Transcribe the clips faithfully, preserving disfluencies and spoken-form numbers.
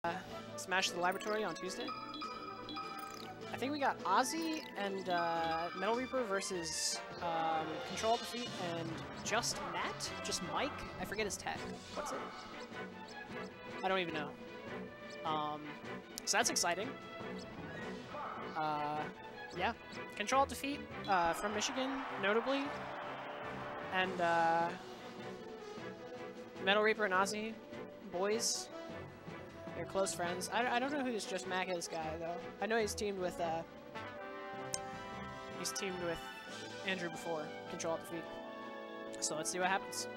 Smash the Laboratory on Tuesday. I think we got Ozzy and uh, MetalReaper versus um, CtrlAltDefeat and JustMatt, just Mike. I forget his tag. What's it? I don't even know. Um, so that's exciting. Uh, yeah, CtrlAltDefeat uh, from Michigan, notably, and uh, MetalReaper and Ozzy, boys. They're close friends. I, I don't know who this JustMatt is guy, though. I know he's teamed with, uh... He's teamed with Andrew before, CtrlAltDefeat. So let's see what happens.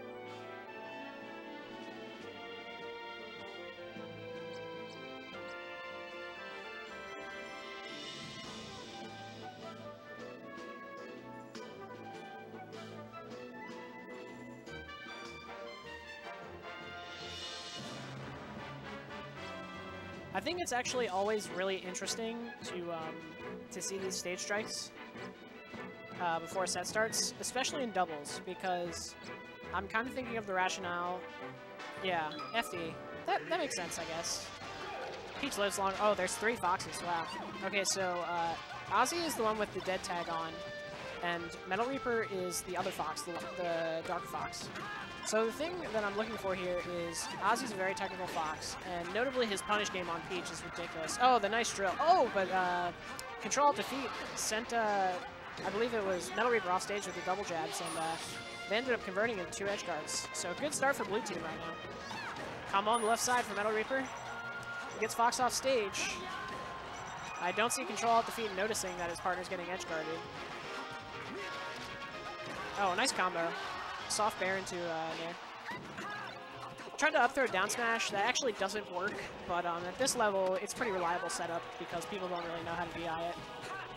I think it's actually always really interesting to um, to see these stage strikes uh, before a set starts, especially in doubles, because I'm kind of thinking of the rationale. Yeah, F D. That, that makes sense, I guess. Peach lives long. Oh, there's three foxes. Wow. Okay, so uh, Ozzy is the one with the dead tag on, and MetalReaper is the other fox, the, the dark fox. So the thing that I'm looking for here is Ozzy's a very technical fox, and notably his punish game on Peach is ridiculous. Oh, the nice drill. Oh, but uh, CtrlAltDefeat sent, uh, I believe it was MetalReaper off stage with the double jabs, and uh, they ended up converting into two edge guards. So good start for blue team right now. Combo on the left side for MetalReaper. Gets Fox off stage. I don't see CtrlAltDefeat noticing that his partner's getting edge guarded. Oh, nice combo. Soft bear into uh, Nair. Tried to up throw down smash. That actually doesn't work, but um, at this level, it's pretty reliable setup because people don't really know how to D I it.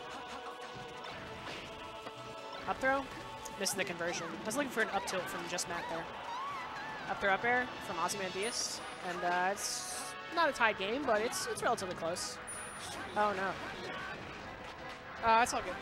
Up throw, missing the conversion. I was looking for an up tilt from JustMatt there. Up throw up air from Ozymandias, and uh, it's not a tied game, but it's it's relatively close. Oh no. Uh, it's all good.